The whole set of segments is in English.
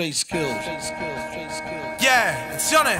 Straight skills. Yeah, it's on it.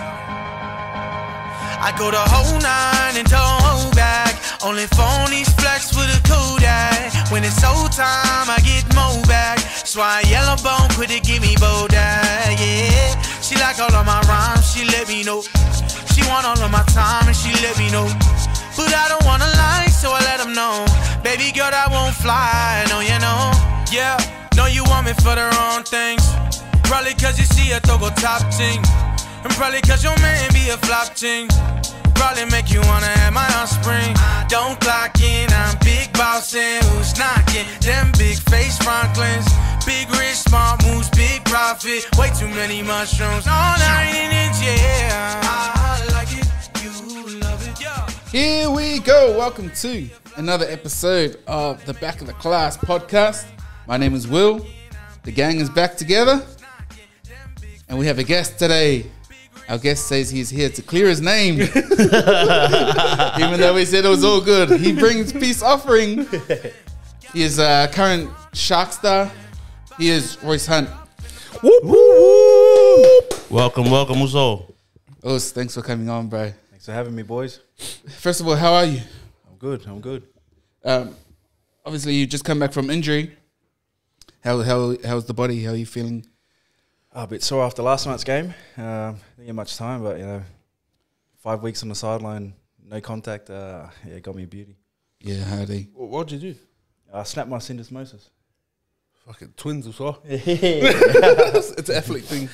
I go the whole nine and don't hold back. Only phonies flex with a Kodak. When it's old time, I get more back. That's why Yellow Bone quit to give me Bodak. Yeah, she like all of my rhymes, she let me know. She want all of my time and she let me know. But I don't wanna lie, so I let them know. Baby girl, I won't fly, no, you know. Yeah, know you want me for the wrong things. Probably cause you see a Togo top ting. And probably cause your man be a flop ting. Probably make you wanna have my offspring. I don't clock in, I'm big bossing. Who's knocking? Them big face Franklins. Big rich, smart moves, big profit. Way too many mushrooms. All night in it, yeah. I like it, you love it, yeah. Here we go. Welcome to another episode of the Back of the Class podcast. My name is Will. The gang is back together. And we have a guest today. Our guest says he's here to clear his name. Even though we said it was all good. He brings peace offering. He is a current Shark star. He is Royce Hunt. Whoop, whoop. Welcome, Uzo. Os, thanks for coming on, bro. Thanks for having me, boys. First of all, how are you? I'm good. Obviously, you just come back from injury. How's the body? How are you feeling? A bit sore after last night's game. Didn't get much time, but, 5 weeks on the sideline, no contact, it got me a beauty. Yeah, howdy. What'd you do? I snapped my syndesmosis. Fucking twins or so. Yeah. It's an athlete thing.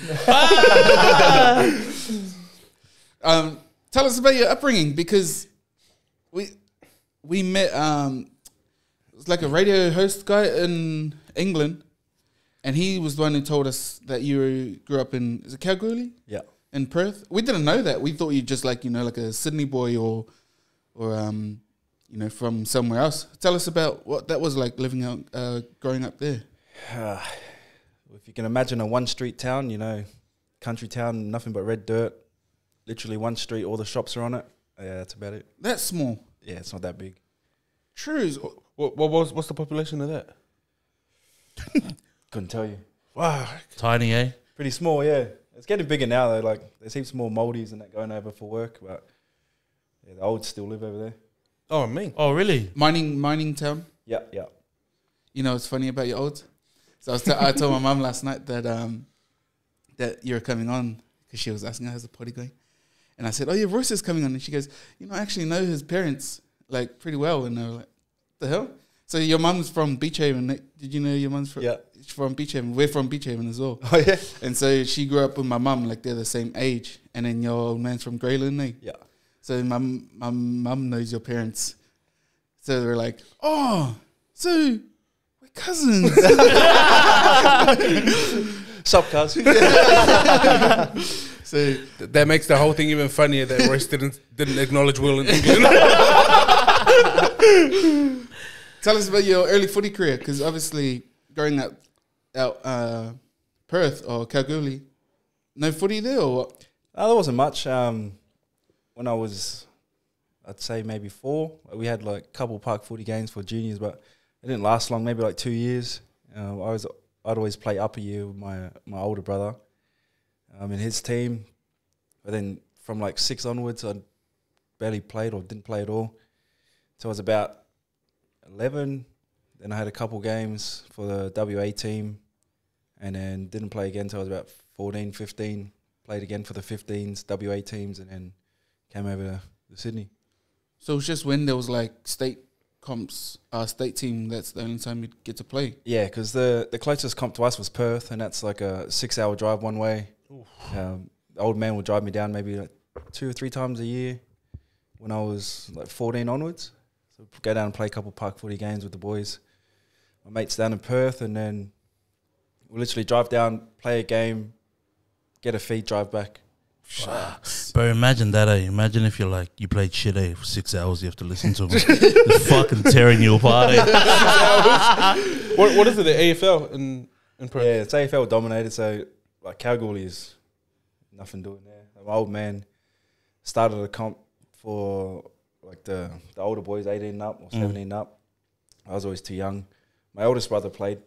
Tell us about your upbringing, because we met. It was like a radio host guy in England, and he was the one who told us that you grew up in, is it Kalgoorlie? Yeah. In Perth. We didn't know that. We thought you just like a Sydney boy or from somewhere else. Tell us about what that was like living out, growing up there. If you can imagine a one-street town, country town, nothing but red dirt. Literally one street, all the shops are on it. Yeah, that's about it. That's small. Yeah, it's not that big. True. What's the population of that? Couldn't tell you. Wow. Tiny, eh? Pretty small, yeah. It's getting bigger now, though. Like, there's heaps more Maldives and that going over for work, but yeah, the olds still live over there. Oh, me. Oh, really? Mining town. Yeah. You know what's funny about your olds? So I told my mum last night that you're coming on, because she was asking how's the party going. And I said, oh yeah, Royce is coming on. And she goes, I actually know his parents like pretty well. And they were like, the hell? So your mum's from Beachhaven. Did you know your mum's from, from Beachhaven? We're from Beachhaven as well. Oh, yeah? And so she grew up with my mum, like they're the same age. And then your old man's from Greyland, eh? Yeah. So my mum knows your parents. So they're like, oh, so we're cousins. Sup, cuz? So that makes the whole thing even funnier that Royce didn't acknowledge Will in England. tell us about your early footy career, because obviously growing up out Perth or Kalgoorlie, no footy there or what? There wasn't much. When I was, I'd say maybe 4, we had like a couple park footy games for juniors, but it didn't last long, maybe like 2 years. I'd always play upper year with my older brother in his team. But then from like 6 onwards, I barely played or didn't play at all. So I was about 11. Then I had a couple games for the WA team and then didn't play again until I was about 14, 15. Played again for the 15s, WA teams, and then came over to Sydney. So it's just when there was like state comps, state team, that's the only time you'd get to play? Yeah, because the closest comp to us was Perth, and that's like a 6-hour drive one way. The old man would drive me down maybe like 2 or 3 times a year when I was like 14 onwards. So go down and play a couple park footy games with the boys. My mates down in Perth, and then we literally drive down, play a game, get a feed, drive back. Shucks. Bro, imagine that, eh? Imagine if you're like, you played shit, eh? For 6 hours, you have to listen to them. They're fucking tearing you apart, eh? What is it, the AFL in Perth? Yeah, it's AFL dominated, so like Kalgoorlie is nothing doing there. My old man started a comp for like the older boys, 18 up or 17 up. I was always too young. My oldest brother played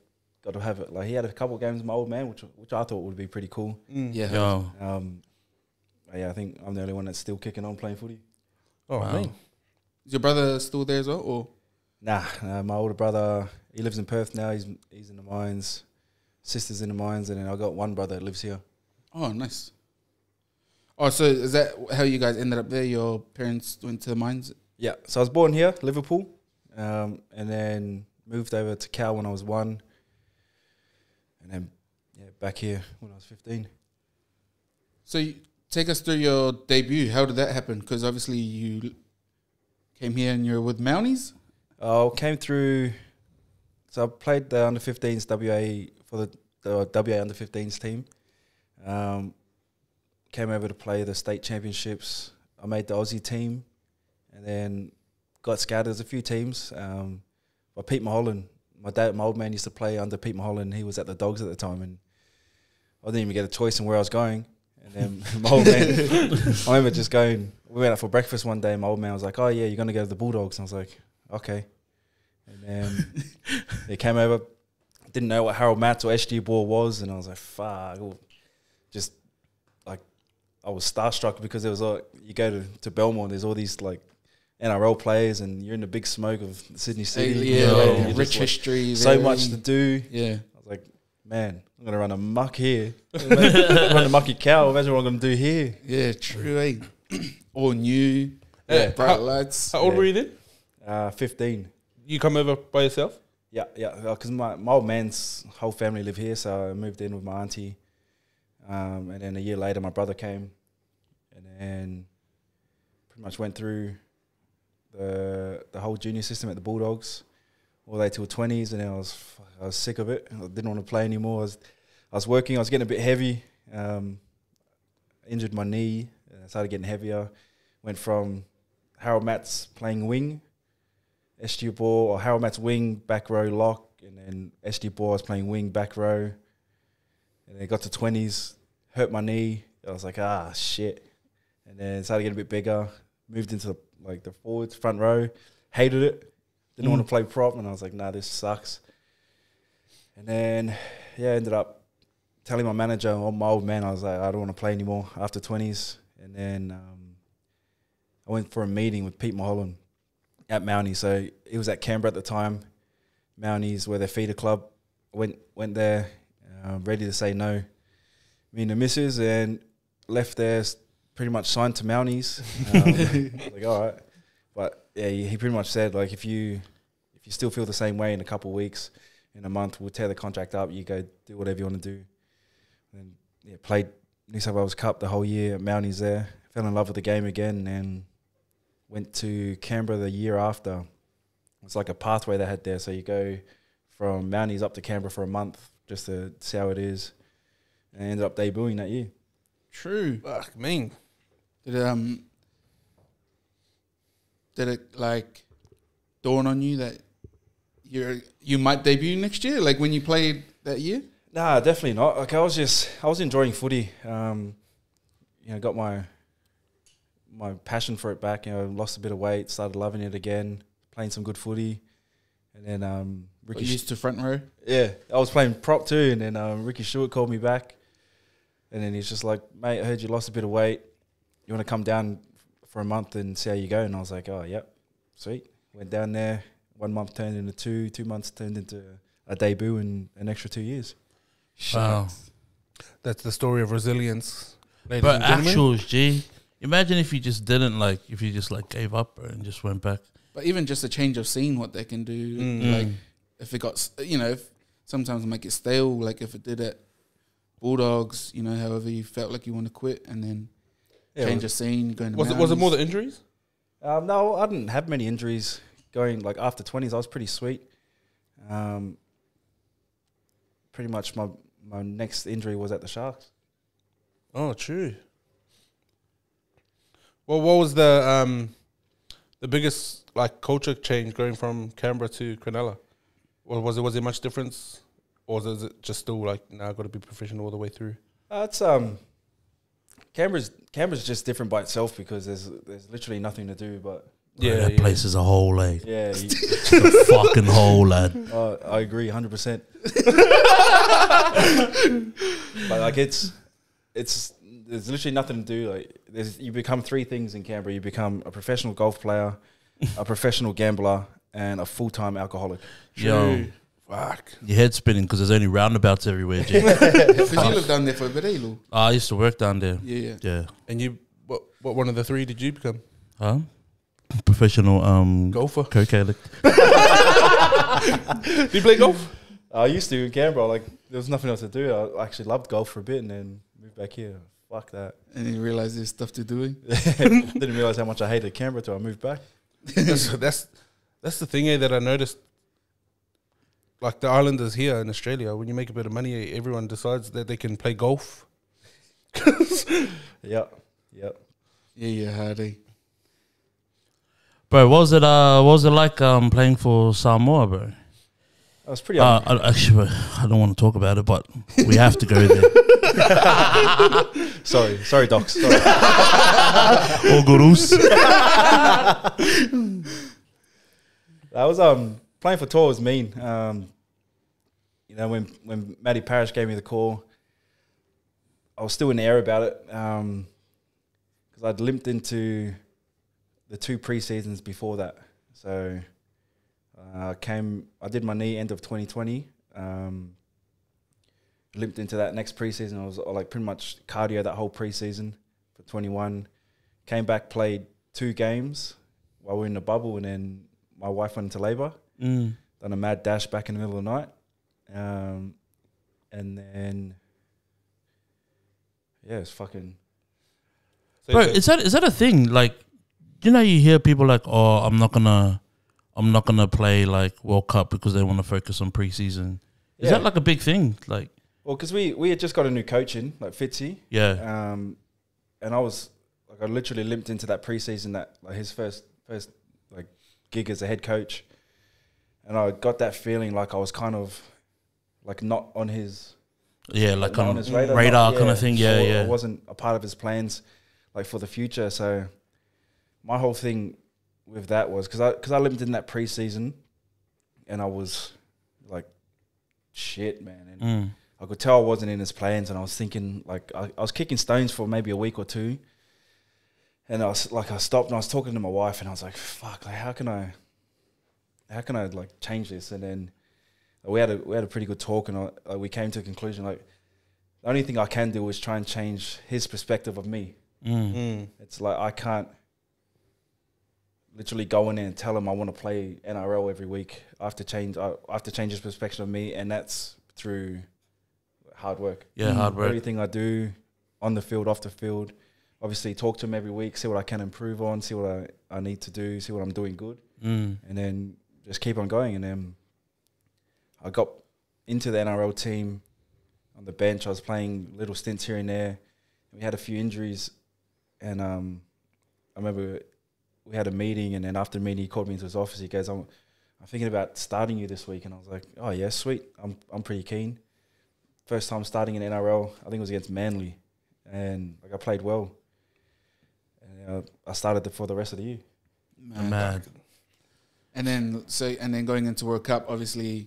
got to have it. Like he had a couple of games with my old man, which I thought would be pretty cool. Yeah. Yo, Yeah, I think I'm the only one that's still kicking on playing footy. Oh, wow. man. Is your brother still there as well? Or Nah, my older brother, he lives in Perth now. He's in the mines. Sister's in the mines, and then I got one brother that lives here. oh, nice. Oh, so is that how you guys ended up there? Your parents went to the mines? Yeah, so I was born here, Liverpool, and then moved over to Cal when I was 1, and then back here when I was 15. So take us through your debut. How did that happen? Because obviously you came here and you're with Mounties. I came through. So I played the under 15s WA for the WA under 15s team. Came over to play the state championships. I made the Aussie team, and then got scouted as a few teams. By Pete Mulholland, my old man used to play under Pete Mulholland. He was at the Dogs at the time, and I didn't even get a choice in where I was going. And then my old man, I remember just going. We went out for breakfast one day. And my old man was like, "Oh yeah, you're gonna go to the Bulldogs." And I was like, "Okay." And then he came over. Didn't know what Harold Matts or SG Ball was, and I was like, "Fuck!" Just like I was starstruck because it was like you go to Belmore, there's all these like NRL players, and you're in the big smoke of Sydney City. Yeah, and rich like, history. so much to do. Yeah. I was like, man, I'm gonna run a muck here. Run a mucky cow. Imagine what I'm gonna do here. Yeah, true. Eh? All new. Yeah. Bright lights. How old were you then? 15. You come over by yourself? Yeah. Because my old man's whole family live here, so I moved in with my auntie. And then a year later, my brother came, and then pretty much went through the whole junior system at the Bulldogs, all the way till 20s, and then I was sick of it. I didn't want to play anymore. I was working. I was getting a bit heavy. Injured my knee. I started getting heavier. Went from Harold Matts playing wing, SG Ball, or Harold Matts wing, back row lock, and then SG Ball was playing wing, back row. And then it got to 20s, hurt my knee. I was like, shit. And then started getting a bit bigger. Moved into the forwards, front row. Hated it. Didn't want to play prop, and I was like, nah, this sucks. And then, ended up telling my manager, or my old man, I was like, I don't want to play anymore after 20s. And then I went for a meeting with Pete Mulholland at Mounties. So he was at Canberra at the time. Mounties were their feeder club. Went there, ready to say no. Me and the missus, and left there, pretty much signed to Mounties. Like, all right. But yeah, he pretty much said, like, if you still feel the same way in a couple of weeks, in a month, we'll tear the contract up. You go do whatever you want to do. And played New South Wales Cup the whole year at Mounties there. Fell in love with the game again, and went to Canberra the year after. It's like a pathway they had there. So you go from Mounties up to Canberra for a month just to see how it is. And I ended up debuting that year. True. Fuck, mean. Did it like dawn on you that you might debut next year? Like when you played that year? Nah, definitely not. Like I was enjoying footy. Got my passion for it back. Lost a bit of weight, started loving it again, playing some good footy, and then Ricky used to front row. Yeah, I was playing prop too, and then Ricky Stewart called me back, and then he's just like, "Mate, I heard you lost a bit of weight. You want to come down for a month and see how you go?" And I was like, "Oh, yep, sweet." Went down there. 1 month turned into 2 months turned into a debut and an extra 2 years. Wow. That's the story of resilience, ladies But and gentlemen. actuals, G. Imagine if you just didn't if you just gave up, bro, and just went back. But even just a change of scene, what they can do, like if it got, if sometimes make it stale, like if it did at Bulldogs, however you felt like you want to quit, and then change of scene, going to Was it more the injuries? No, I didn't have many injuries going, after 20s, I was pretty sweet. Pretty much my next injury was at the Sharks. Oh, true. Well, what was the biggest culture change going from Canberra to Cronulla? Was there much difference, or is it just still now got to be professional all the way through? It's Canberra's just different by itself because there's literally nothing to do but Yeah, that place is a hole, eh? Yeah, It's a fucking hole, lad. I agree 100%. But like it's there's literally nothing to do. Like you become three things in Canberra. You become a professional golf player, a professional gambler, and a full-time alcoholic. Yo, Fuck. your head's spinning because there's only roundabouts everywhere, G. Because you lived down there for a bit, eh, Lou? I used to work down there. Yeah. Yeah. And you, what one of the three did you become? Huh? Professional Golfer. coke addict. Do you play golf? I used to in Canberra. Like there was nothing else to do. I actually loved golf for a bit, and then moved back here. Fuck that. And you realize there's stuff to do. Didn't realize how much I hated Canberra till I moved back. That's the thing here that I noticed. Like the islanders here in Australia, when you make a bit of money, everyone decides that they can play golf. Yeah. Yeah, hard, eh? Bro, what was it like playing for Samoa, bro? I was pretty. Actually, I don't want to talk about it, but we have to go there. Sorry, docs. Sorry. All gurus. I was playing for tour was mean. You know, when Matty Parrish gave me the call, I was still in the air about it because I'd limped into the 2 pre-seasons before that. So I did my knee end of 2020. Limped into that next pre-season. I was like pretty much cardio that whole pre-season for 21. Came back, played 2 games while we were in the bubble, and then my wife went into labour. Done a mad dash back in the middle of the night. And then, yeah, it's fucking... Bro, is that a thing? Like, you know, you hear people like, "Oh, I'm not gonna play like World Cup because they want to focus on preseason." Is that like a big thing? Like, well, because we had just got a new coach in, like Fitzy. yeah, and I was like, I literally limped into that preseason, that like his first like gig as a head coach, and I got that feeling like I was kind of like not on his like on his radar kind of thing. Yeah, so yeah. I wasn't a part of his plans like for the future. So my whole thing with that was because I limped in that preseason, and I was like, shit, man, and I could tell I wasn't in his plans, and I was thinking like I was kicking stones for maybe a week or two, and I stopped and I was talking to my wife, and I was like, fuck, like how can I like change this? And then we had a pretty good talk, and we came to a conclusion like the only thing I can do is try and change his perspective of me. It's like I can't literally go in there and tell him I want to play NRL every week. I have to change his perspective of me, and that's through hard work. Yeah, hard work. Everything I do on the field, off the field. Obviously, talk to him every week, see what I can improve on, see what I need to do, see what I'm doing good, and then just keep on going. And then I got into the NRL team on the bench. I was playing little stints here and there. We had a few injuries, and I remember we had a meeting, and then after the meeting, he called me into his office. He goes, I'm thinking about starting you this week. And I was like, oh, yeah, sweet. I'm pretty keen. First time starting in NRL, I think it was against Manly. And like I played well. And I started for the rest of the year. Mad. And then going into World Cup, obviously,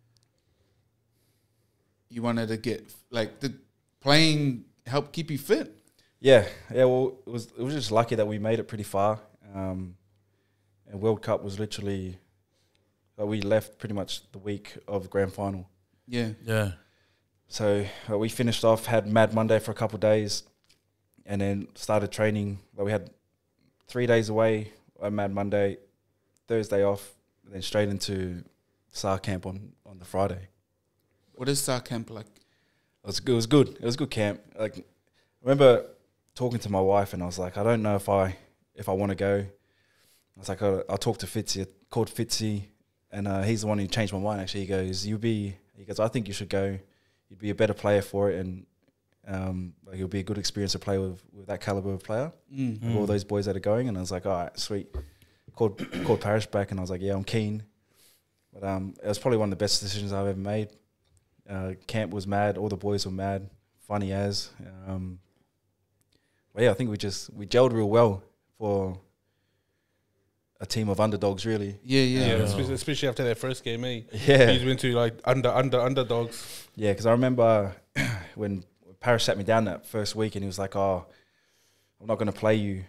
you wanted to get like the playing help keep you fit. Yeah. Well, it was just lucky that we made it pretty far. And World Cup was literally we left pretty much the week of grand final. Yeah. So we finished off, had Mad Monday for a couple of days, and then started training. We had 3 days away on Mad Monday, Thursday off, and then straight into SAR camp on the Friday. What is SAR camp like? It was good. It was a good camp. Like, I remember talking to my wife, and I was like, I don't know if I want to go. I was like, I'll talk to Fitzy. I called Fitzy, and he's the one who changed my mind. Actually, he goes, I think you should go. You'd be a better player for it, and like it'll be a good experience to play with that caliber of player. With all those boys that are going. And I was like, all right, sweet. Called Parrish back, and I was like, yeah, I'm keen. But it was probably one of the best decisions I've ever made. Camp was mad. All the boys were mad. Funny as. But yeah, I think we gelled real well for a team of underdogs, really. Yeah. Especially after their first game, eh? Yeah. He's went to like underdogs. Yeah, because I remember when Parrish sat me down that first week and he was like, "Oh, I'm not going to play you,"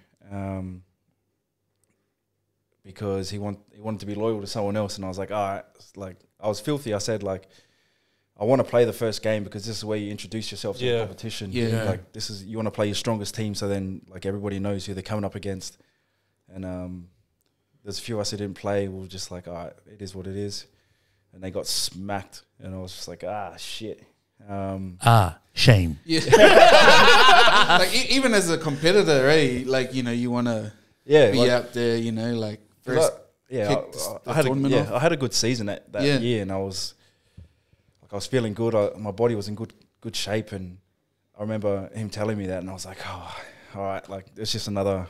because he wanted to be loyal to someone else. And I was like, "All right," like I was filthy. I said like, "I want to play the first game because this is where you introduce yourself to the competition. Yeah. Like this is you want to play your strongest team, so then like everybody knows who they're coming up against." And there's a few of us who didn't play. We were just like, "All right, it is what it is," and they got smacked, and I was just like, shit." Shame. Yeah. Like even as a competitor, like you want to be out there, like first. I had a good season that year, and I was feeling good. My body was in good shape, and I remember him telling me that, and I was like, "Oh, all right, like it's just another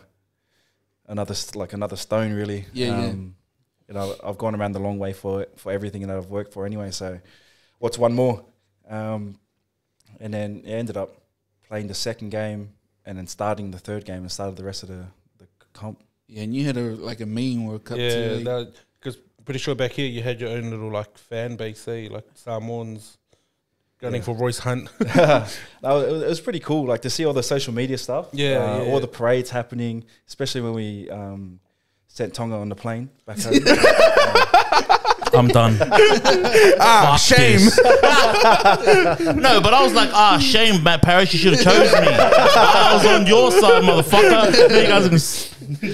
stone, really." I've gone around the long way for everything that I've worked for anyway. So, what's one more? And then it ended up playing the second game, and then starting the third game, and started the rest of the comp. Yeah, and you had a mean World Cup too. Yeah, because pretty sure back here you had your own little like fan base, like Samoans gunning for Royce Hunt. It was pretty cool, like to see all the social media stuff. All the parades happening, especially when we sent Tonga on the plane back home. I'm done. Shame. No, but I was like, shame, Matt Parrish. You should have chosen me. I was on your side, motherfucker. You guys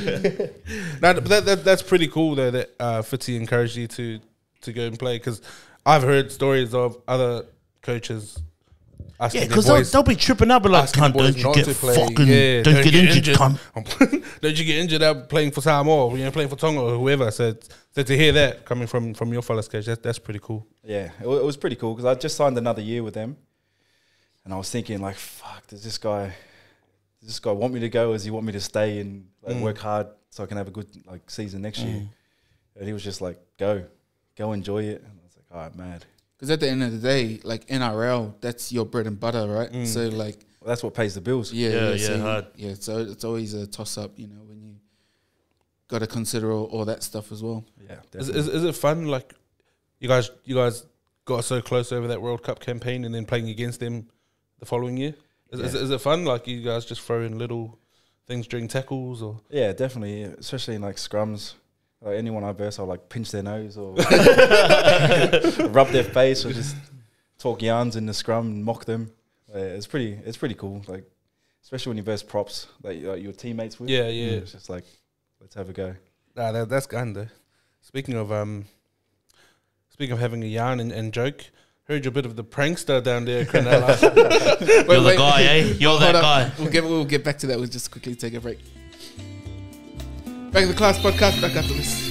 but that's pretty cool though that Fitzy encouraged you to go and play, because I've heard stories of other coaches. Yeah, because they'll be tripping up and like, cunt, don't you get fucking, don't get injured, cunt. Don't you get injured out playing for Samoa, or playing for Tonga or whoever. So to hear that coming from your fellas, coach, that's pretty cool. Yeah, it was pretty cool because I just signed another year with them, and I was thinking like, fuck, does this guy want me to go, or does he want me to stay and work hard so I can have a good like season next year? And he was just like, go enjoy it. And I was like, all right, mad. Because at the end of the day, like NRL, that's your bread and butter, right? So like, that's what pays the bills. So it's always a toss up, when you got to consider all that stuff as well. Yeah, is it fun? Like, you guys got so close over that World Cup campaign, and then playing against them the following year. Is it fun? Like, you guys just throw in little things during tackles, or? Yeah, definitely, especially in like scrums. Like anyone I verse, I'll like pinch their nose or rub their face, or just talk yarns in the scrum and mock them. It's pretty cool. Like, especially when you verse props, like your teammates with. Yeah. It's just like, let's have a go. Nah, that's gone though. Speaking of having a yarn and joke, heard you're a bit of the prankster down there, Cronulla. You're the guy, eh? You're that guy. We'll get back to that. We'll just quickly take a break. Back to the Class Podcast, back after this.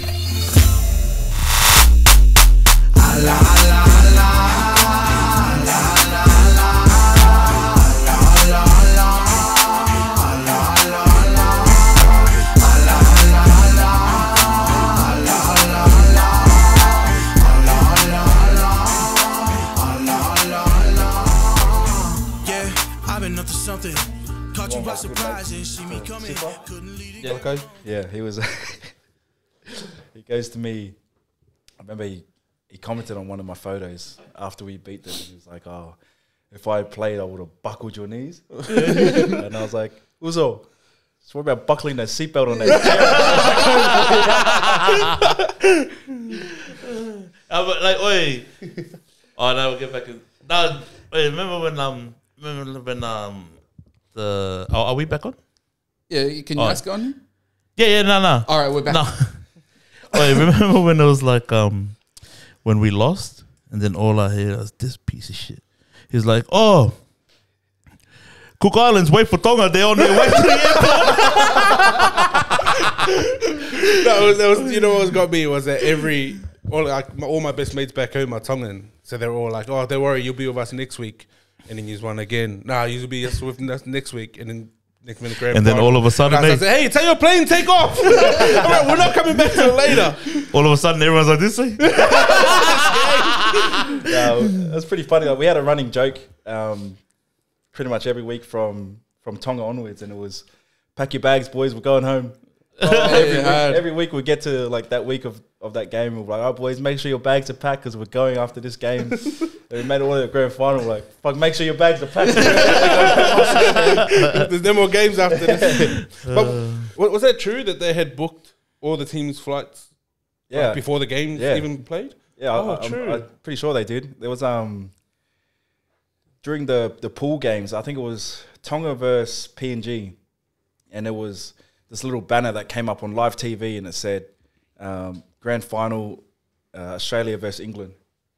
Yeah, I've been up to something. Caught you by surprise and see me coming. Couldn't lead it. Yeah, okay. Yeah, he was. He goes to me. I remember he commented on one of my photos after we beat them. He was like, "Oh, if I had played, I would have buckled your knees." And I was like, "Uzo, so what about buckling that seatbelt on that chair?" But like, wait. Oh no, we'll get back in. No, wait. Remember when are we back on? Yeah, can you ask on? Yeah, no. All right, we're back. No. Wait, remember when it was like when we lost, and then all I hear was this piece of shit. He's like, "Oh, Cook Islands wait for Tonga. They're on their way to the airport." that was what got me was that all my best mates back home are Tongan, so they're all like, "Oh, don't worry, you'll be with us next week." And then you won again. Nah, you'll be with us next week, and then next minute grand. And then all of a sudden, I say, "Hey, tell your plane take off. All right, we're not coming back till later." All of a sudden, everyone's like, "This way." That's pretty funny. Like, we had a running joke pretty much every week from Tonga onwards, and it was, "Pack your bags, boys. We're going home." Every week we get to like that week of that game. We're like, oh boys, make sure your bags are packed because we're going after this game. And we made it all the grand final. We're like, fuck, make sure your bags are packed. There's no more games after this. But was that true that they had booked all the team's flights? Like, before the games even played? Yeah, I'm pretty sure they did. There was during the pool games, I think it was Tonga versus PNG, and there was this little banner that came up on live TV, and it said grand final Australia versus England.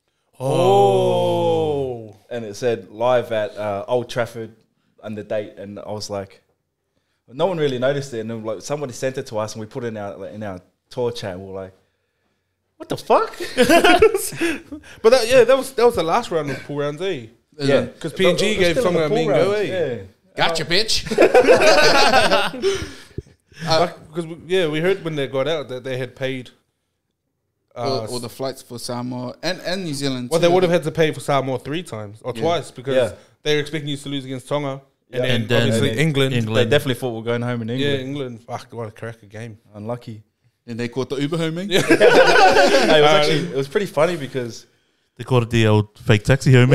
Oh, and it said live at Old Trafford and the date, and I was like, no one really noticed it, and then, like, somebody sent it to us, and we put it in our tour chat. We were like, what the fuck? But that was the last round of pool rounds, eh? Yeah, because PNG gave Tonga a mean go, eh? Yeah. Gotcha, bitch. Because we heard when they got out that they had paid all the flights for Samoa and New Zealand. Well, they would have had to pay for Samoa 3 times or twice because they were expecting you to lose against Tonga. And then obviously England. They definitely thought we were going home in England. Yeah, England. Fuck, what a cracker game. Unlucky. And they caught the Uber homing. It was pretty funny because they called it the old fake taxi homing.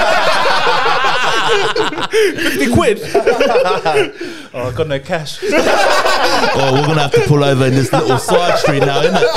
50 quid. Oh, I got no cash. Oh, we're gonna have to pull over in this little side street now, isn't it?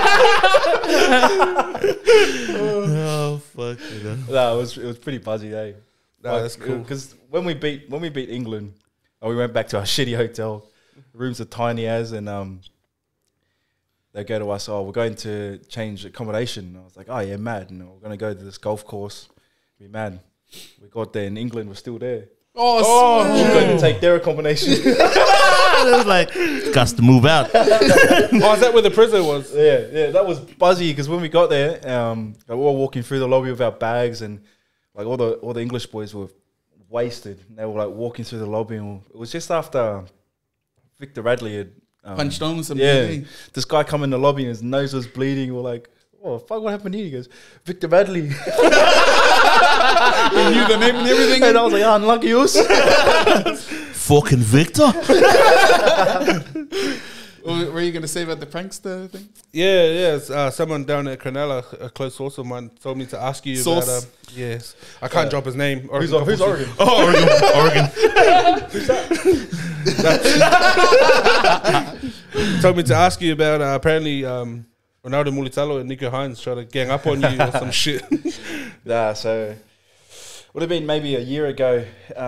Oh fuck! No, it was pretty buzzy, eh? No, that's cool. Because when we beat England, we went back to our shitty hotel. Rooms are tiny as, and they go to us. Oh, we're going to change accommodation. And I was like, oh yeah, mad. And we're going to go to this golf course. Be mad. We got there, and England was still there. Oh, we were going to take their accommodation. It was like, got to move out. Oh, is that where the prison was? Yeah, that was buzzy because when we got there, we were walking through the lobby with our bags, and like all the English boys were wasted. They were like walking through the lobby, and it was just after Victor Radley had punched on something. Yeah, this guy come in the lobby and his nose was bleeding. We're like, oh fuck, what happened here? He goes, Victor Radley. He knew the name and everything, and I was like, oh, unlucky us. Fucking Victor. What were you going to say about the prankster thing? Yeah. Someone down at Cronulla, a close source of mine, told me to ask you about. Yes, I can't drop his name. Who's Oregon? Oh, Oregon. Who's that? Told me to ask you about apparently Ronaldo Mulitalo and Nico Hines trying to gang up on you or some shit. Nah, so would have been maybe a year ago,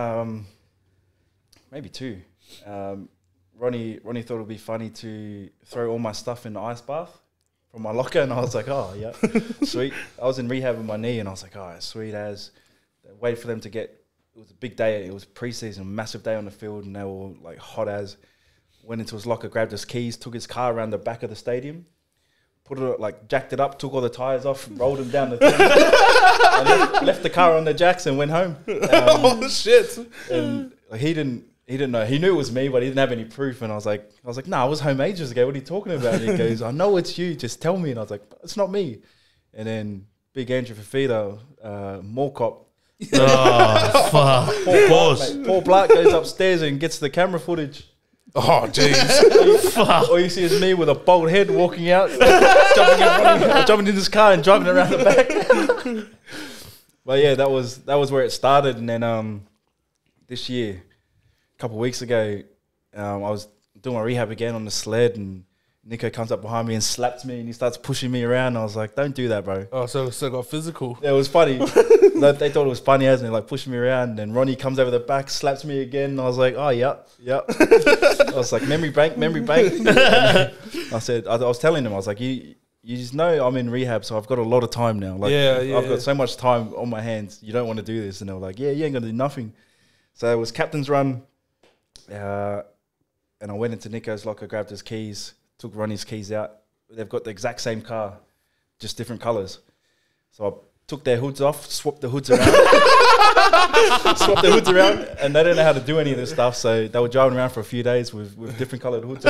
maybe 2. Ronnie thought it would be funny to throw all my stuff in the ice bath from my locker, and I was like, oh, yeah, sweet. I was in rehab with my knee, and I was like, oh, sweet as. Wait for them to get, it was a big day, it was pre-season, massive day on the field, and they were like hot as. Went into his locker, grabbed his keys, took his car around the back of the stadium, put it, like, jacked it up, took all the tyres off, rolled him down the thing, and left the car on the jacks and went home. Oh, shit. And he didn't know. He knew it was me, but he didn't have any proof. And I was like, nah, I was home ages ago. What are you talking about? And he goes, I know it's you. Just tell me. And I was like, it's not me. And then Big Andrew Fafita, mall cop. Oh, fuck. Paul Black goes upstairs and gets the camera footage. Oh, jeez. All you see is me with a bald head walking out, jumping in this car and driving around the back. But yeah, that was where it started. And then this year, a couple of weeks ago, I was doing my rehab again on the sled, and Nico comes up behind me and slaps me, and he starts pushing me around. I was like, don't do that, bro. Oh, so it got physical. Yeah, it was funny. They thought it was funny as me, like pushing me around. And then Ronnie comes over the back, slaps me again. And I was like, oh, yeah. I was like, memory bank. I said, I was telling him, I was like, you just know I'm in rehab, so I've got a lot of time now. Like, I've got so much time on my hands. You don't want to do this. And they were like, yeah, you ain't going to do nothing. So it was captain's run. And I went into Nico's locker, grabbed his keys, took Ronnie's keys out. They've got the exact same car, just different colours. So I took their hoods off, swapped the hoods around, and they didn't know how to do any of this stuff. So they were driving around for a few days with different coloured hoods.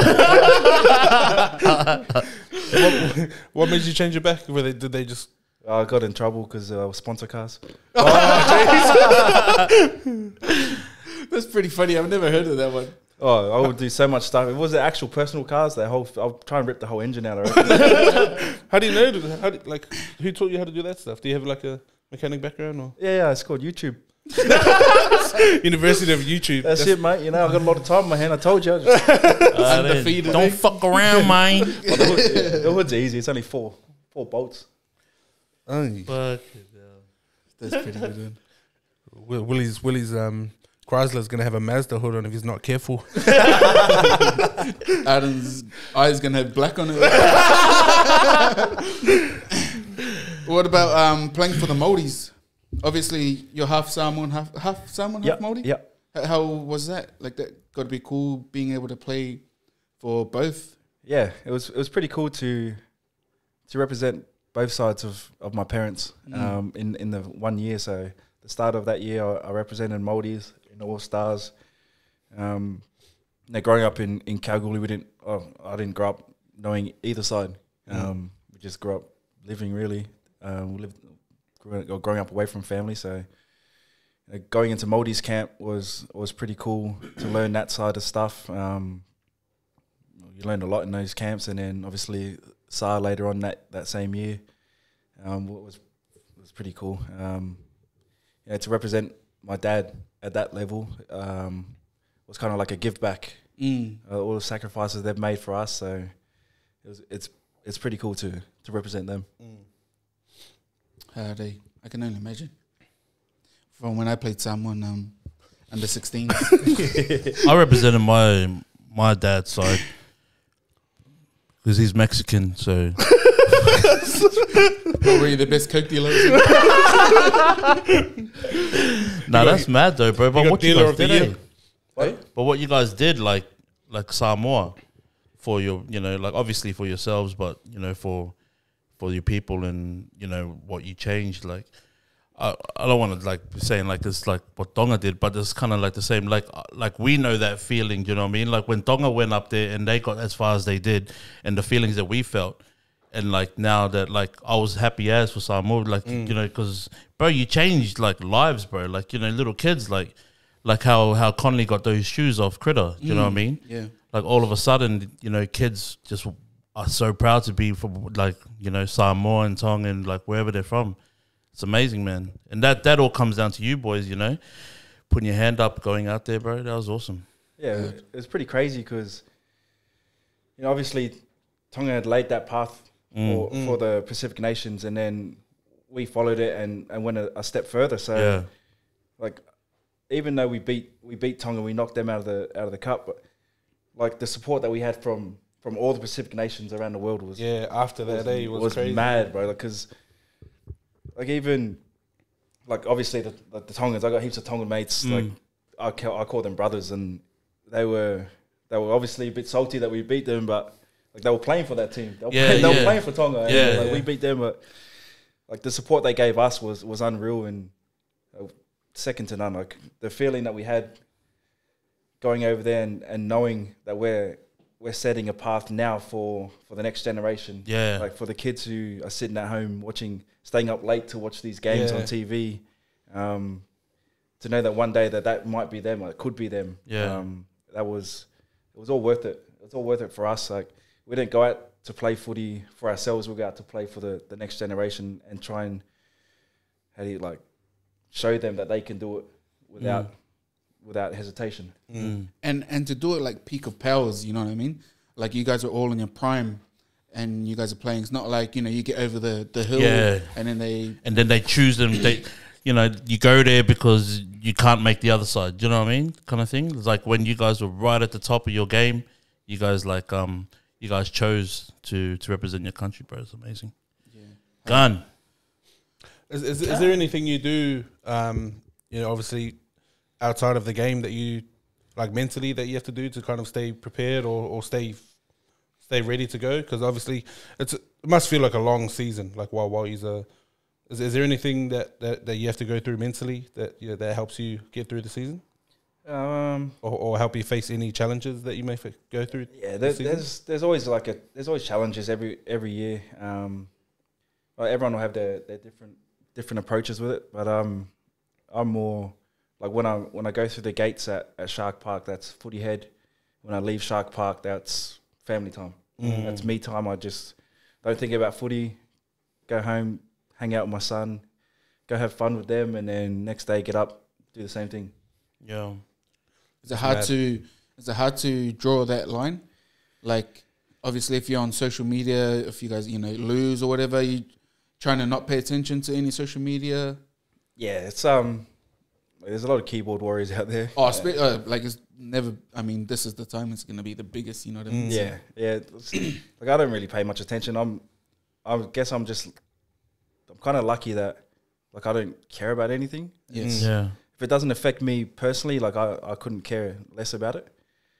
What made you change it back? Did they just? I got in trouble because sponsor cars. That's pretty funny. I've never heard of that one. Oh, I would do so much stuff. If it was the actual personal cars, I'll try and rip the whole engine out. I reckon. How do you know? Like, who taught you how to do that stuff? Do you have like a mechanic background or Yeah, it's called YouTube. University of YouTube? That's it, mate. You know, I've got a lot of time on my hand. I told you. Undefeated. Don't fuck around, man. The hood's easy. It's only four bolts. Oh, That's pretty good. One. Willie's Chrysler's gonna have a Mazda hood on if he's not careful. Adam's eyes gonna have black on it. What about playing for the Maldies? Obviously, you're half Samoan, half Māori. Yeah. How was that? Like that got to be cool being able to play for both. Yeah, it was pretty cool to represent both sides of my parents in the 1 year. So the start of that year, I represented Maldives in All Stars. Now growing up in Kalgoorlie, I didn't grow up knowing either side. We just grew up living really. Growing up away from family, so going into Maldives camp was pretty cool to learn that side of stuff. You learned a lot in those camps, and then obviously SAR later on that same year was pretty cool. To represent my dad at that level was kind of like a give back. All the sacrifices they've made for us, so it's pretty cool to represent them. I can only imagine. From when I played someone under 16. I represented my dad's side because he's Mexican, so. What were you, the best Coke dealer? Nah, that's mad though, bro. But what you guys did, eh? What? But what you guys did, like Samoa, for your, like obviously for yourselves, but for your people and what you changed, like I don't want to like be saying like this like what Tonga did, but it's kind of like the same, like we know that feeling, you know what I mean? Like when Tonga went up there and they got as far as they did, and the feelings that we felt, and like now that like I was happy as for Samoa, like because bro, you changed like lives, bro, like little kids, like how Conley got those shoes off Critter, you know what I mean? Yeah, like all of a sudden, kids just are so proud to be from like Samoa and Tonga and like wherever they're from. It's amazing, man. And that all comes down to you boys, putting your hand up, going out there, bro. That was awesome. Yeah, it was pretty crazy because obviously Tonga had laid that path for the Pacific nations, and then we followed it and went a step further. So like even though we beat Tonga, we knocked them out of the cup, but like the support that we had from all the Pacific nations around the world was after that day was crazy. Mad, bro. Because like even like obviously the Tongans, I got heaps of Tongan mates. Like I call them brothers, and they were obviously a bit salty that we beat them, but like they were playing for that team. They were playing for Tonga. And we beat them, but like the support they gave us was unreal and second to none. Like the feeling that we had going over there and knowing that we're setting a path now for the next generation. Yeah. Like for the kids who are sitting at home staying up late to watch these games on TV, to know that one day that might be them, or it could be them. Yeah. It was all worth it. It was all worth it for us. Like we didn't go out to play footy for ourselves. We go out to play for the next generation and try and show them that they can do it without hesitation. And to do it like peak of powers, you know what I mean? Like you guys are all in your prime and you guys are playing. It's not like, you get over the hill and then they choose them. They, you go there because you can't make the other side. Do you know what I mean? Kind of thing. It's like when you guys were right at the top of your game, you guys chose to represent your country, bro. It's amazing. Yeah. Gun. Is there anything you do, obviously outside of the game that you like mentally that you have to do to kind of stay prepared or stay ready to go? Because obviously it must feel like a long season. Like while you're, is there anything that you have to go through mentally that that helps you get through the season? Or help you face any challenges that you may go through? Yeah, there's always challenges every year. Everyone will have their different approaches with it, but I'm more like when I go through the gates at Shark Park, that's Footy Head. when I leave Shark Park, that's family time. That's me time. I just don't think about footy. Go home, hang out with my son, go have fun with them, and then next day get up, do the same thing. Yeah. Is it hard to draw that line? Like, obviously, if you're on social media, if you guys, lose or whatever, you trying to not pay attention to any social media? Yeah, it's there's a lot of keyboard warriors out there. Oh, like it's never. I mean, this is the time it's going to be the biggest. You know what I mean? Yeah. Like I don't really pay much attention. I guess I'm kind of lucky that like I don't care about anything. Yes. Yeah. If it doesn't affect me personally, like I couldn't care less about it.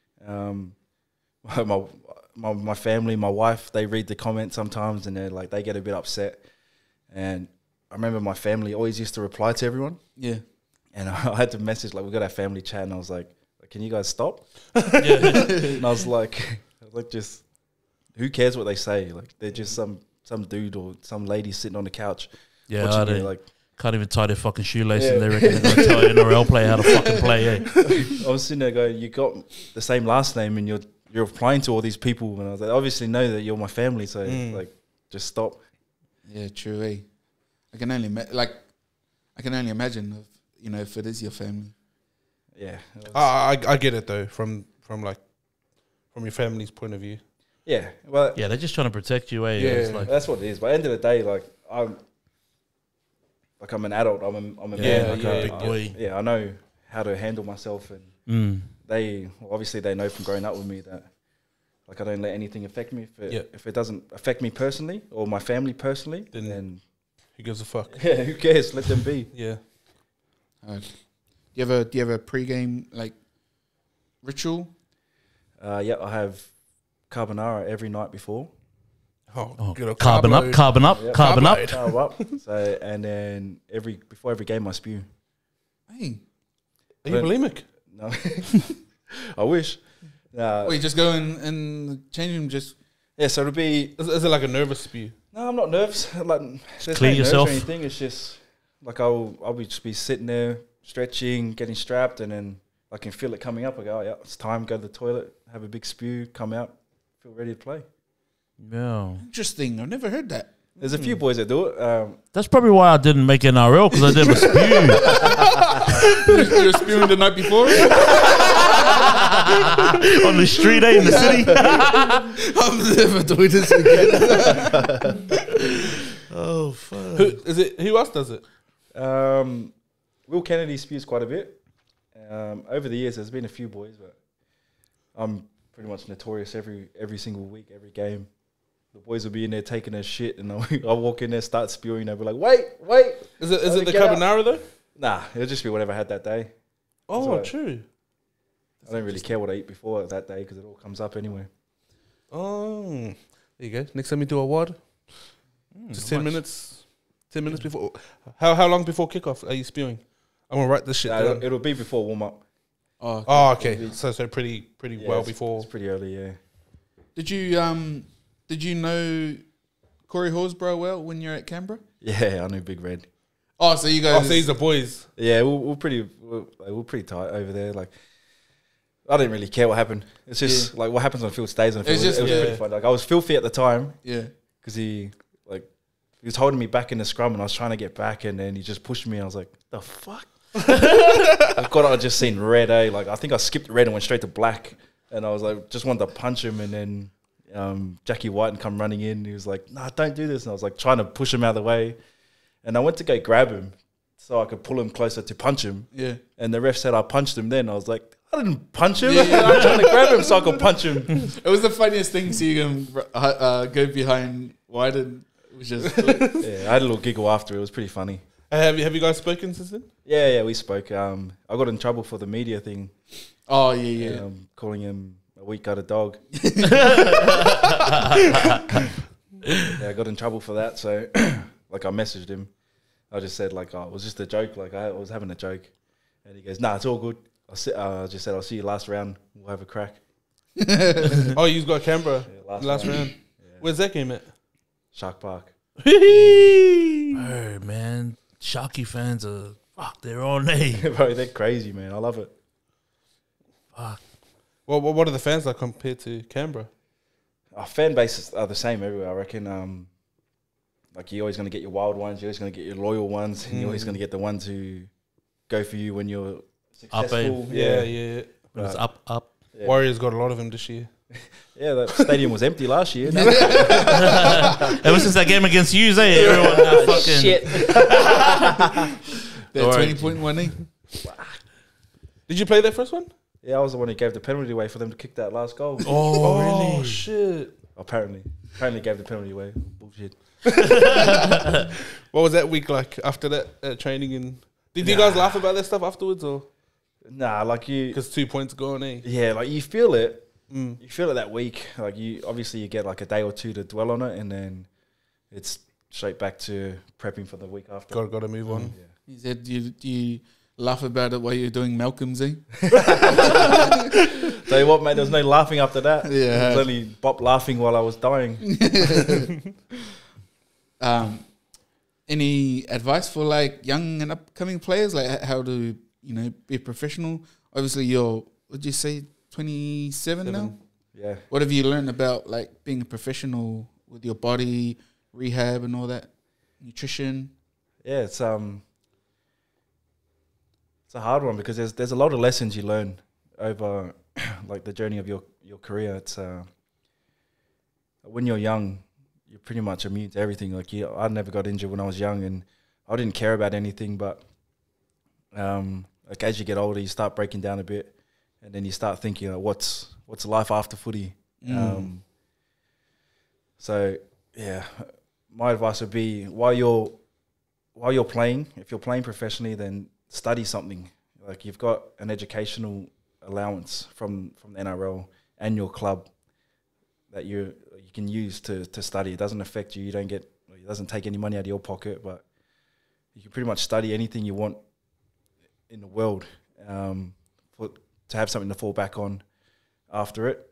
My family, my wife, they read the comments sometimes and they get a bit upset. And I remember my family always used to reply to everyone. Yeah. And I had to message, like, we got our family chat, and I was like, can you guys stop? Yeah. And I was like, just, who cares what they say? Like, they're just some dude or some lady sitting on the couch. Yeah, watching you, like, can't even tie their fucking shoelace and they reckon they're going to tell an NRL player how to fucking play, eh? I was sitting there going, you got the same last name and you're replying to all these people. And I was like, obviously know that you're my family, so, like, just stop. Yeah, true, eh? I can only imagine if it is your family. Yeah. I get it though from your family's point of view. Yeah. Well, Yeah, they're just trying to protect you, eh? Yeah, It's like, that's what it is. By the end of the day, like I'm an adult. I'm a man. Like, a big boy. I know how to handle myself, and they know from growing up with me that like I don't let anything affect me. If it doesn't affect me personally or my family personally, then who gives a fuck? Yeah, who cares? Let them be. Yeah. Do you have a pre-game like ritual? Yeah, I have carbonara every night before. Good old carbon up. Yep. Carb up. Carb up. So and then before every game I spew. Hey, Are you bulimic? No, I wish. wait, just go in the changing room. Just So it'll be. Is it like a nervous spew? No, I'm not nervous. Like, there's clear no nerves yourself. or anything. It's just like I'll just be sitting there stretching, getting strapped, and then I can feel it coming up. I go, oh, yeah, it's time. Go to the toilet, have a big spew, come out, feel ready to play. Yeah. interesting. I've never heard that. There's a few boys that do it. That's probably why I didn't make NRL, because I never spewed. You were spewing the night before. On the street, eh, in the city. I'm never doing this again. Oh, fuck. Who else does it? Will Kennedy spews quite a bit. Over the years, there's been a few boys, but I'm pretty much notorious every single week, every game. The boys will be in there taking their shit, and I'll walk in there, start spewing. They'll be like, wait. Is it the carbonara though? Nah, it'll just be whatever I had that day. Oh, right. True. I don't really care what I eat before that day because it all comes up anyway. Oh, there you go. Next time we do a WOD, just 10 minutes. 10 minutes before. How long before kickoff are you spewing? I'm gonna write this shit down. It'll be before warm up. Oh, okay. So pretty well before. It's pretty early, yeah. Did you know Corey Horsburgh well when you're at Canberra? Yeah, I knew Big Red. Oh, so you guys? Oh, so he's the boys. Yeah, we're pretty tight over there. Like, I didn't really care what happened. It's just like what happens on the field stays on the field. It was pretty fun. Like I was filthy at the time. Yeah, because he was holding me back in the scrum, and I was trying to get back, and then he just pushed me. And I was like, the fuck. I just seen red. Like I think I skipped red and went straight to black, and I was like, just wanted to punch him, and then. Jackie Whiten come running in. He was like, "Nah, don't do this." And I was like trying to push him out of the way, and I went to go grab him so I could pull him closer to punch him. Yeah. And the ref said I punched him. Then I was like, I didn't punch him. I'm trying to grab him so I could punch him. It was the funniest thing seeing him go behind Whiten. It was just like, I had a little giggle after. It was pretty funny. Have you guys spoken since then? Yeah, we spoke. I got in trouble for the media thing. Oh yeah. Calling him a weak-gutted dog. I got in trouble for that. So, like, I messaged him. I just said, like, it was just a joke. Like, I was having a joke. And he goes, nah, it's all good. I just said, I'll see you last round. We'll have a crack. Oh, you've got Canberra last round. Yeah. Where's that game at? Shark Park. Oh, man. Sharky fans are, they're on, eh? Bro, they're crazy, man. I love it. Fuck. What are the fans like compared to Canberra? Our fan bases are the same everywhere, I reckon. Like you're always going to get your wild ones, you're always going to get your loyal ones, and you're always going to get the ones who go for you when you're successful. Yeah. When it's up. Yeah. Warriors got a lot of them this year. Yeah, that stadium was empty last year. Ever since that game against you, everyone fucking Shit. That 20-point winning. Did you play that first one? Yeah, I was the one who gave the penalty away for them to kick that last goal. Oh, really? Shit. Apparently gave the penalty away. Bullshit. What was that week like after that training? And did you guys laugh about that stuff afterwards, or Nah, like you... because 2 points gone, eh? Yeah, like you feel it. You feel it that week. Like you get like a day or two to dwell on it, and then it's straight back to prepping for the week after. Got to move on. Yeah. He said, you laugh about it while you're doing Malcolm's, eh? Tell you what, mate, there was no laughing after that. Yeah. It was only Bob laughing while I was dying. Any advice for like young and upcoming players, like how to be professional? Obviously, you're, would you say 27 now? Yeah. What have you learned about like being a professional with your body, rehab, and all that, nutrition? Yeah, it's a hard one because there's a lot of lessons you learn over like the journey of your career. It's when you're young, you're pretty much immune to everything. Like I never got injured when I was young, and I didn't care about anything. But like as you get older, you start breaking down a bit, and then you start thinking, what's life after footy? So yeah, my advice would be while you're playing, if you're playing professionally, then study something. Like you've got an educational allowance from the NRL and your club that you can use to study. It doesn't affect you. It doesn't take any money out of your pocket, but you can pretty much study anything you want in the world to have something to fall back on after it.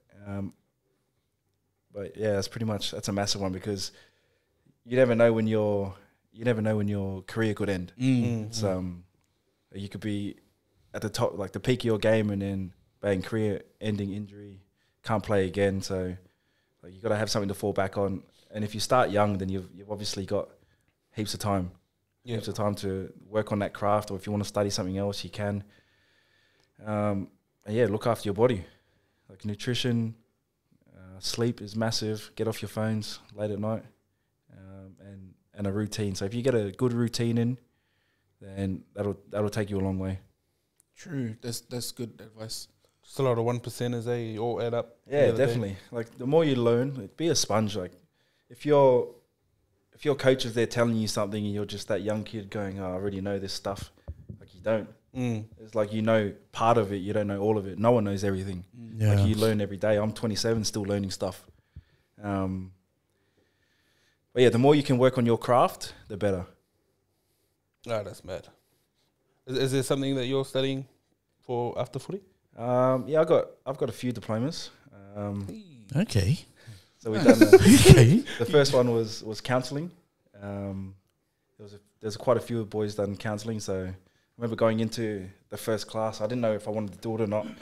But yeah, that's a massive one because you never know when your career could end. It's you could be at the top, like the peak of your game, and then bang, career-ending injury, can't play again. So like, you got to have something to fall back on. And if you start young, then you've obviously got heaps of time, heaps of time to work on that craft. Or if you want to study something else, you can. And yeah, look after your body, like nutrition, sleep is massive. Get off your phones late at night, and a routine. So if you get a good routine in, then that'll take you a long way. True, that's good advice. Just a lot of 1%ers, eh? All add up. Yeah, definitely. Like the more you learn, like, be a sponge. Like if your coach is there telling you something and you're just that young kid going, "Oh, I already know this stuff," like you don't. It's like part of it, you don't know all of it. No one knows everything. Yeah. Like you learn every day. I'm 27, still learning stuff. But yeah, the more you can work on your craft, the better. Oh, that's mad. Is there something that you're studying for after footy? Yeah, I've got a few diplomas. Okay. So we've done Okay. the first one was counselling. There's quite a few boys done counselling. So I remember going into the first class. I didn't know if I wanted to do it or not.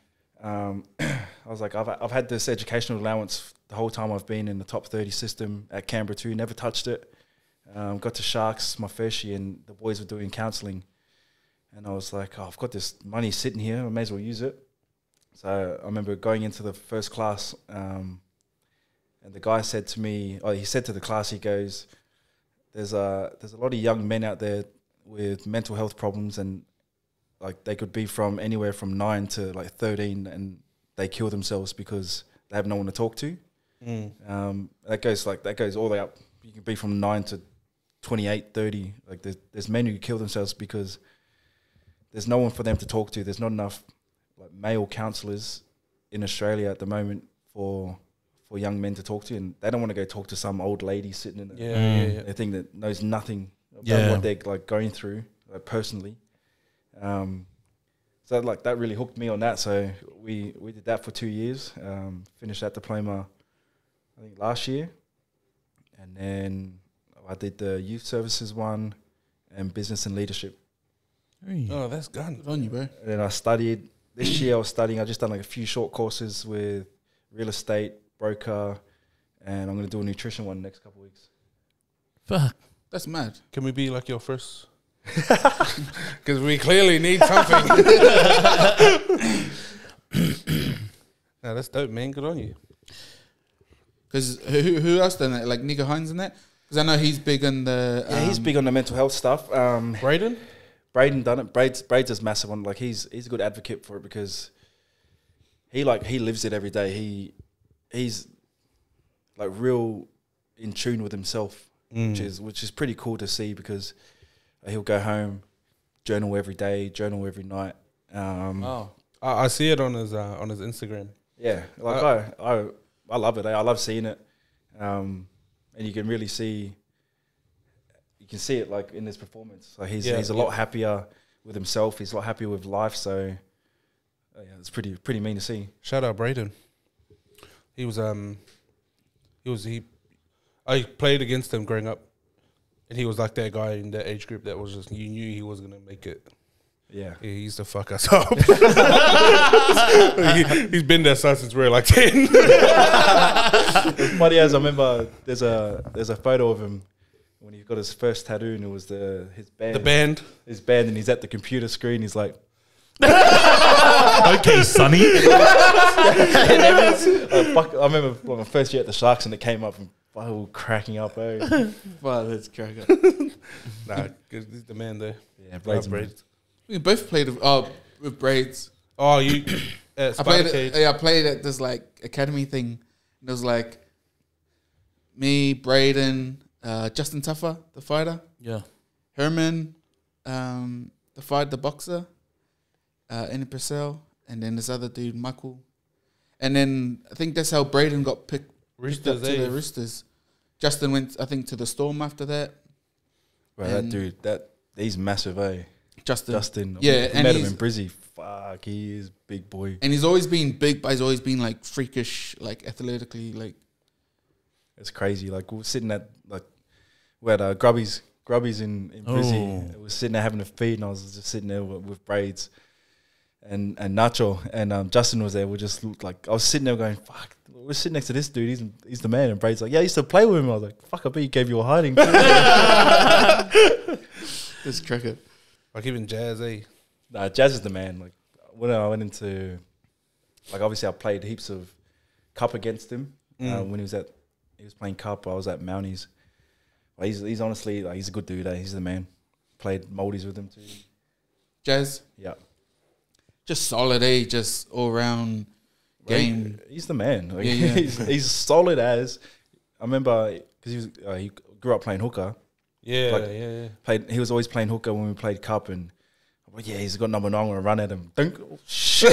I was like, I've had this educational allowance the whole time I've been in the top 30 system at Canberra too. Never touched it. Got to Sharks my first year, and the boys were doing counselling. And I was like, I've got this money sitting here. I may as well use it. So I remember going into the first class, and the guy said to me, he said to the class, he goes, there's a lot of young men out there with mental health problems, and like they could be from anywhere from 9 to like 13, and they kill themselves because they have no one to talk to. That goes all the way up. You can be from 9 to 28, 30. Like there's men who kill themselves because there's no one for them to talk to. There's not enough like male counsellors in Australia at the moment for young men to talk to, and they don't want to go talk to some old lady sitting in a thing that knows nothing about what they're like going through like personally. So like that really hooked me on that. So we did that for 2 years. Finished that diploma, I think last year, and then I did the youth services one and business and leadership. Oh, that's good. Good on you, bro. And then I studied this year I was studying. I just done like a few short courses with real estate, broker, and I'm going to do a nutrition one next couple of weeks. Fuck. That's mad. Can we be like your first? Because we clearly need something. No, that's dope, man. Good on you. Because who else done that? Like Nico Hines and that? Because I know he's big on the... Yeah, he's big on the mental health stuff. Braden done it. Braids is massive one. Like he's a good advocate for it because he lives it every day. He's like real in tune with himself, which is pretty cool to see because he'll go home, journal every day, journal every night. I see it on his Instagram. Yeah, like I love it. I love seeing it, and you can really see. You can see it like in his performance. Like he's a lot happier with himself. He's a lot happier with life. So yeah, it's pretty mean to see. Shout out Braden. I played against him growing up, and he was like that guy in that age group that was just you knew he was gonna make it. Yeah, he used to fuck us up. He's been there since we were like 10. As funny as I remember, there's a photo of him when he got his first tattoo, and it was his band, and he's at the computer screen. He's like, okay, Sonny. I remember my first year at the Sharks, and it came up, and I was cracking up. Wow, that's crack up. Nah, he's the man there. Yeah, braids. We both played with braids. Oh, you? I played at this like academy thing. It was like me, Braden, Justin Tuffer, the fighter. Yeah. Herman, the boxer, Annie Purcell, and then this other dude, Michael. And then I think that's how Braden got picked up to the Roosters. Justin went, I think, to the Storm after that. Right, that dude, he's massive, eh? Justin. Yeah, I met him in Brizzy. Fuck, he is big boy. And he's always been big, but he's always been like freakish, like athletically, like. It's crazy. Like we were sitting at we had Grubbies in Brizzy. We were sitting there having a feed, and I was just sitting there with braids, and Nacho and Justin was there. We just looked like I was sitting there going, "Fuck." We're sitting next to this dude. He's the man. And Braid's like, "Yeah, I used to play with him." I was like, "Fuck, I bet he gave you a hiding." This cracker. Like even Jazz, eh? Nah, Jazz is the man. Like when I went into, like obviously I played heaps of cup against him when he was playing cup. I was at Mounties. But he's honestly like he's a good dude. He's the man. Played Moldies with him too. Jazz, yeah, just solid. Just all round game. He's the man. Like, yeah. he's solid as. I remember because he grew up playing hooker. Yeah. He was always playing hooker when we played cup, and I'm like, he's got number 9. I'm gonna run at him. Shit.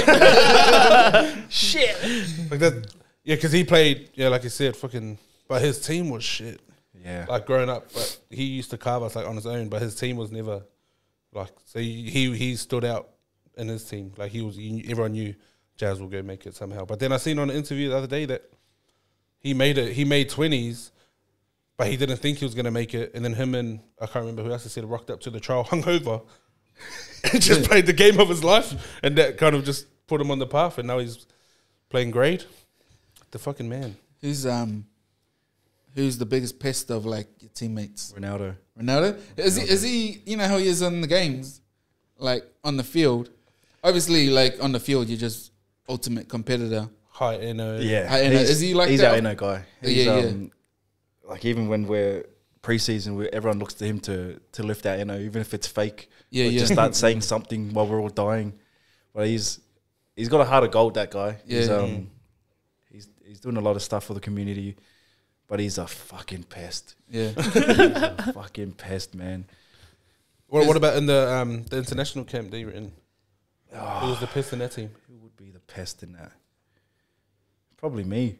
Like that. Yeah, because he played. Yeah, like you said, fucking. But his team was shit. Yeah. Like growing up, but he used to carve us like on his own. But his team was never like. So he stood out in his team. Like everyone knew Jazz will go make it somehow. But then I seen on an interview the other day that he made it. He made 20s. But he didn't think he was going to make it. And then him and, I can't remember who else he said, rocked up to the trial hungover and just played the game of his life. And that kind of just put him on the path. And now he's playing great. The fucking man. Who's the biggest pest of like your teammates? Ronaldo? Is he, you know how he is on the games? Like on the field. Obviously, like on the field, you're just ultimate competitor. High Eno. Yeah. Is he like he's that? He's our Eno guy. Yeah. Like even when we're pre-season, everyone looks to him to lift our Eno, even if it's fake. Yeah. Just start saying something while we're all dying. But he's got a heart of gold. That guy. Yeah. He's doing a lot of stuff for the community, but he's a fucking pest. Yeah. He's a fucking pest, man. What about in the international camp that you were in? Who was the pest in that team? Who would be the pest in that? Probably me.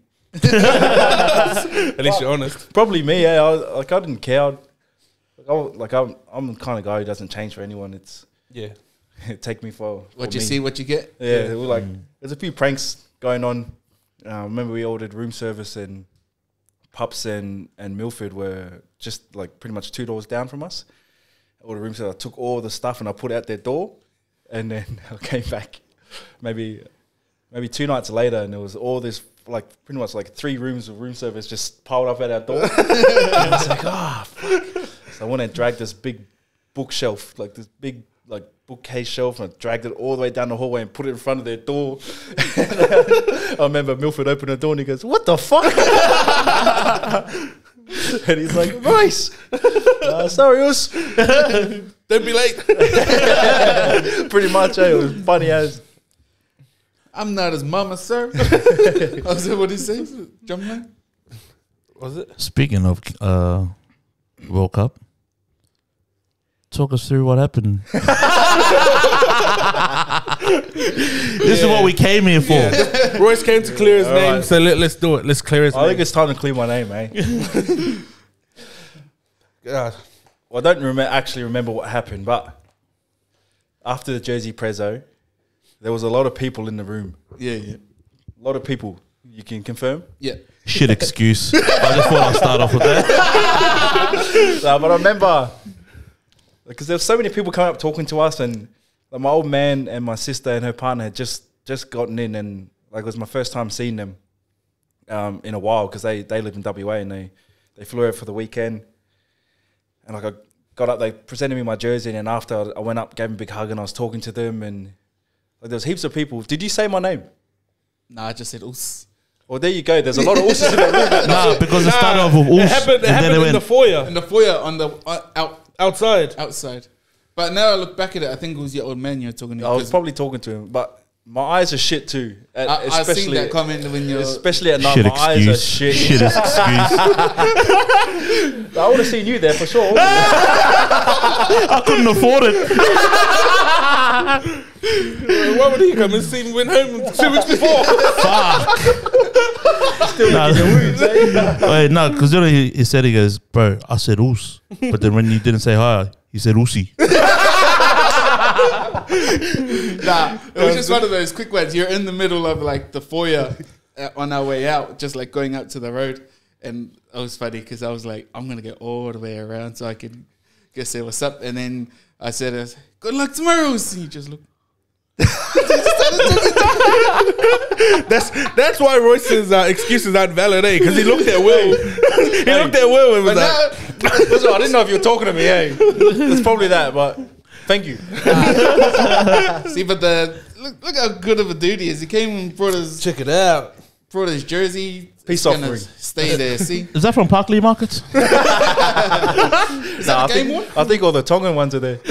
At least you're honest. Probably me. Yeah, I didn't care. I'm the kind of guy who doesn't change for anyone. Take me for what for you me. see, what you get. Yeah, we're like there's a few pranks going on. Remember we ordered room service, and Pups and Milford were just like pretty much 2 doors down from us. I ordered room service. I took all the stuff and I put it out their door, and then I came back. maybe 2 nights later, and there was all this like pretty much like 3 rooms of room service just piled up at our door. And I was like, fuck. So I went and dragged this big bookshelf, like this big like bookcase shelf, and I dragged it all the way down the hallway and put it in front of their door. I remember Milford opened the door and he goes, "What the fuck?" And he's like, "Royce, sorry, us. Don't be late." Pretty much, it was funny as. I'm not his mama, sir. What did he say? Jumpman? Was it? Speaking of World Cup, talk us through what happened. This is what we came here for. Yeah. Royce came to clear his name, so let's do it. Let's clear his name. I think it's time to clear my name, eh? God. Well, I don't actually remember what happened, but after the Jersey Prezzo, there was a lot of people in the room. Yeah. A lot of people. You can confirm? Yeah. Shit excuse. I just thought I'd start off with that. No, but I remember, because there were so many people coming up talking to us, and like, my old man and my sister and her partner had just gotten in, and like it was my first time seeing them in a while, because they live in WA, and they flew out for the weekend. And like I got up, they presented me my jersey, and after I went up, gave them a big hug, and I was talking to them, and like, there was heaps of people. Did you say my name? Nah, I just said us. Well, there you go. There's a lot of usses in the room. Nah, because it started off with It happened in the foyer. In the foyer on the Outside. outside. But now I look back at it, I think it was your old man you were talking to. I was probably talking to him, but my eyes are shit too. I've seen that comment when you're... Especially at night, shit my eyes are excuse. shit. Shit excuse. I would have seen you there for sure. I couldn't afford it. Why would he come and see me went home 2 weeks before? Fuck. Wait, no, because you know he said, he goes, "Bro, I said oos," but then when you didn't say hi, he said oosy. Nah, it was just one of those quick ones. You're in the middle of like the foyer on our way out, just like going out to the road. And it was funny because I was like, I'm going to get all the way around so I can just say what's up. And then I said, "Good luck tomorrow." And you just look. That's why Royce's excuses aren't valid, eh? Because he looked at Will. He looked at Will and was like, Listen, I didn't know if you were talking to me, eh? It's probably that, but thank you. See, but look how good of a dude he is. He came and brought his jersey. Peace He's gonna offering. Stay there, see? Is that from Parkley Markets? Is that the game one? I think all the Tongan ones are there.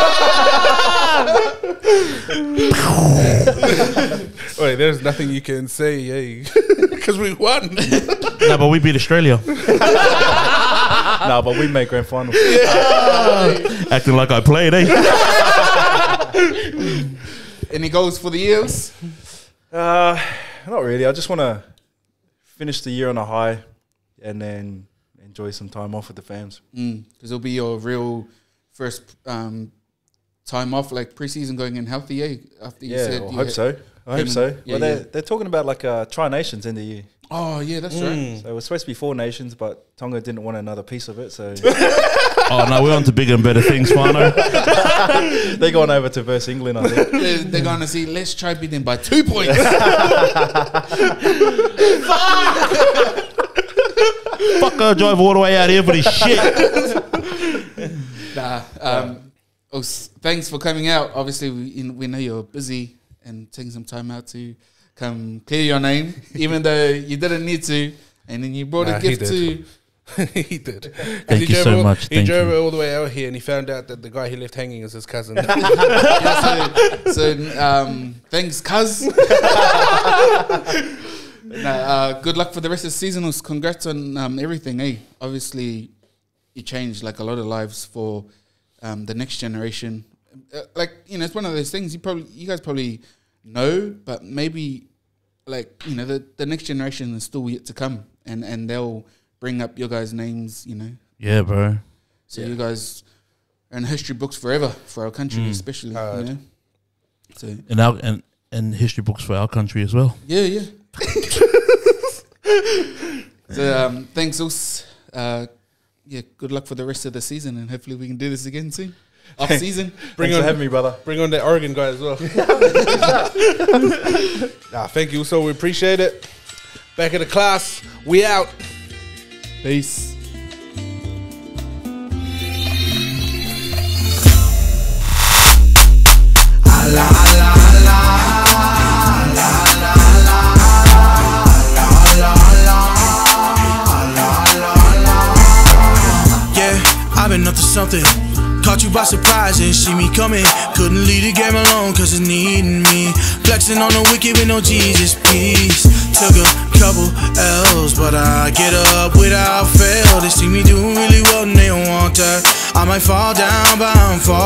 Wait, there's nothing you can say, eh? Because we won. No, but we beat Australia. Nah, but we made grand final. Acting like I played, eh? Any goals for the years? Not really. I just want to finish the year on a high and then enjoy some time off with the fans. Because it'll be your real first time off, like pre-season, going in healthy, eh? After you said I hope so. Yeah, Well, they're talking about like Tri-Nations in the year. Oh, yeah, that's right. So it was supposed to be 4 nations, but Tonga didn't want another piece of it, so Oh, no, we're on to bigger and better things, Fano. they're going over to versus England, I think. They're going to see, let's try beat them by 2 points. Fuck, I drive all the way out here for this shit. Thanks for coming out. Obviously, we know you're busy and taking some time out to come clear your name, even though you didn't need to. And then you brought a gift to... He did. Thank you so much. He drove all the way out here and he found out that the guy he left hanging is his cousin. Thanks, cuz. Good luck for the rest of the season. Congrats on everything, eh? Obviously, you changed like a lot of lives for the next generation. It's one of those things you guys probably know, but maybe the next generation is still yet to come, and they'll bring up your guys' names, Yeah, bro. So you guys are in history books forever for our country, especially. So And history books for our country as well. yeah. So thanks, Us. Good luck for the rest of the season, and hopefully we can do this again soon. off season. Thanks for having me, brother. Bring on that Oregon guy as well. Thank you. So we appreciate it. Back in the class. We out. Peace. I've been up to something, caught you by surprise and see me coming. Couldn't leave the game alone cause it's needing me. Flexing on the wicked with no Jesus peace. Took a couple L's but I get up without fail. They see me doing really well and they don't want that. I might fall down but I'm falling.